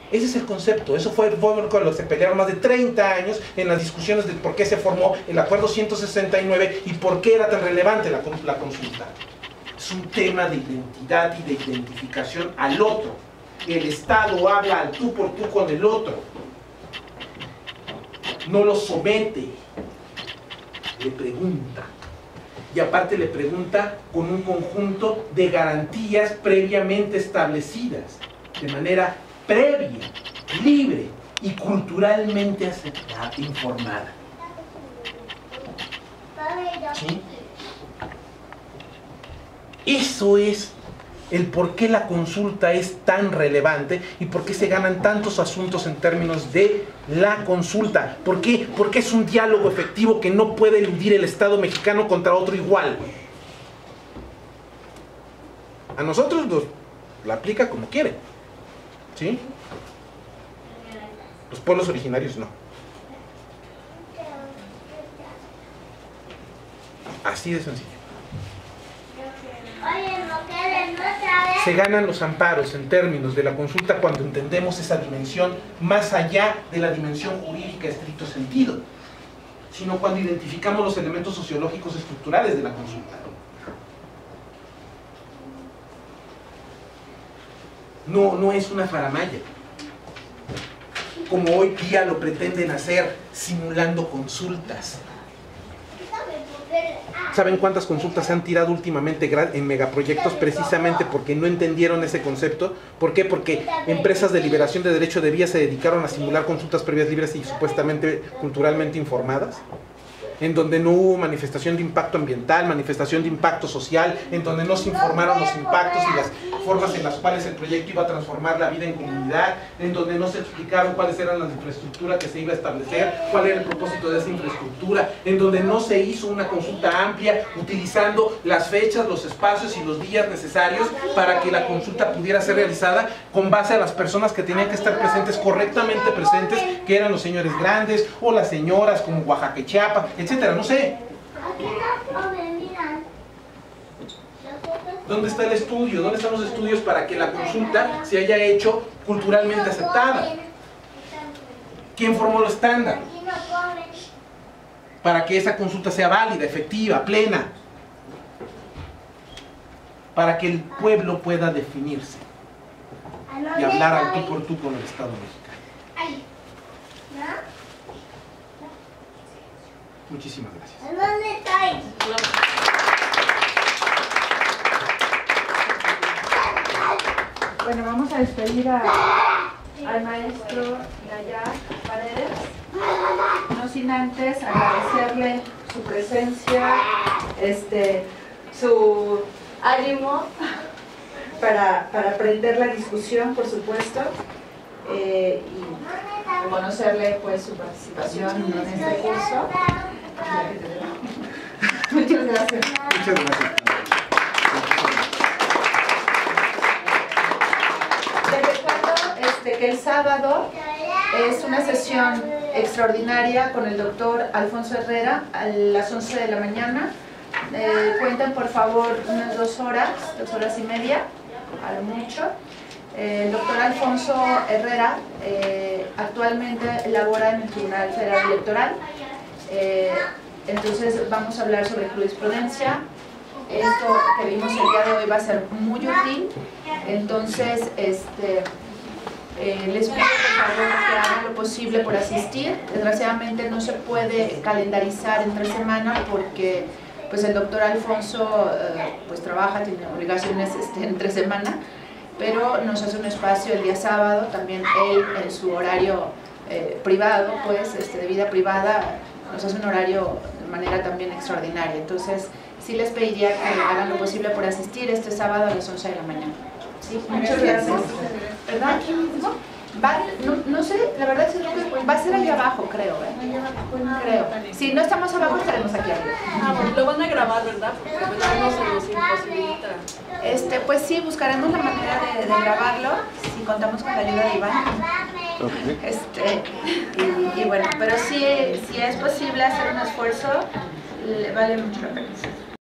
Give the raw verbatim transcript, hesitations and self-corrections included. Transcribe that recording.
Ese es el concepto. Eso fue, fue con lo que se pelearon más de treinta años en las discusiones de por qué se formó el Acuerdo ciento sesenta y nueve y por qué era tan relevante la, la consulta. Es un tema de identidad y de identificación al otro. El Estado habla al tú por tú con el otro. No lo somete. Le pregunta. Y aparte le pregunta con un conjunto de garantías previamente establecidas, de manera previa, libre y culturalmente aceptada, informada. ¿Sí? Eso es el por qué la consulta es tan relevante y por qué se ganan tantos asuntos en términos de la consulta. ¿Por qué? Porque es un diálogo efectivo que no puede eludir el Estado mexicano contra otro igual. A nosotros nos la aplica como quiere. ¿Sí? Los pueblos originarios no. Así de sencillo. Se ganan los amparos en términos de la consulta cuando entendemos esa dimensión más allá de la dimensión jurídica estricto sentido, sino cuando identificamos los elementos sociológicos estructurales de la consulta. No, no es una faramalla, como hoy día lo pretenden hacer, simulando consultas. ¿Saben cuántas consultas se han tirado últimamente en megaproyectos precisamente porque no entendieron ese concepto? ¿Por qué? Porque empresas de liberación de derecho de vía se dedicaron a simular consultas previas libres y supuestamente culturalmente informadas, en donde no hubo manifestación de impacto ambiental, manifestación de impacto social, en donde no se informaron los impactos y las formas en las cuales el proyecto iba a transformar la vida en comunidad, en donde no se explicaron cuáles eran las infraestructuras que se iba a establecer, cuál era el propósito de esa infraestructura, en donde no se hizo una consulta amplia utilizando las fechas, los espacios y los días necesarios para que la consulta pudiera ser realizada con base a las personas que tenían que estar presentes, correctamente presentes, que eran los señores grandes o las señoras como Oaxaca y Chiapas, etcétera, no sé. ¿Dónde está el estudio? ¿Dónde están los estudios para que la consulta se haya hecho culturalmente aceptada? ¿Quién formó los estándares? Para que esa consulta sea válida, efectiva, plena. Para que el pueblo pueda definirse y hablar al tú por tú con el Estado mexicano. Muchísimas gracias. Bueno, vamos a despedir a, al maestro Nayar Paredes, no sin antes agradecerle su presencia, este, su ánimo para, para aprender la discusión, por supuesto, eh, y reconocerle pues su participación en este curso. Muchas gracias. Muchas gracias. Les recuerdo este, que el sábado es una sesión extraordinaria con el doctor Alfonso Herrera a las once de la mañana. Eh, cuenten por favor unas dos horas, dos horas y media, a lo mucho. Eh, el doctor Alfonso Herrera eh, actualmente labora en el Tribunal Federal Electoral. Eh, entonces vamos a hablar sobre jurisprudencia. Esto que vimos el día de hoy va a ser muy útil. Entonces este, eh, les pido por favor que hagan lo posible por asistir. Desgraciadamente no se puede calendarizar entre semana porque pues el doctor Alfonso eh, pues trabaja, tiene obligaciones este, entre semana, pero nos hace un espacio el día sábado, también él en su horario eh, privado, pues este, de vida privada, nos hace un horario de manera también extraordinaria. Entonces sí les pediría que hagan lo posible por asistir este sábado a las once de la mañana. Sí, muchas gracias. ¿Verdad? Va, no, no sé, la verdad es que va a ser allá abajo, creo, ¿eh? Creo. Si no estamos abajo, estaremos aquí arriba. Ah, bueno, lo van a grabar, ¿verdad? Porque no se nos imposibilita. Este, pues sí, buscaremos la manera de, de grabarlo, si contamos con la ayuda de Iván. Okay. Este, y, y bueno, pero si, si es posible hacer un esfuerzo, le vale mucho la pena.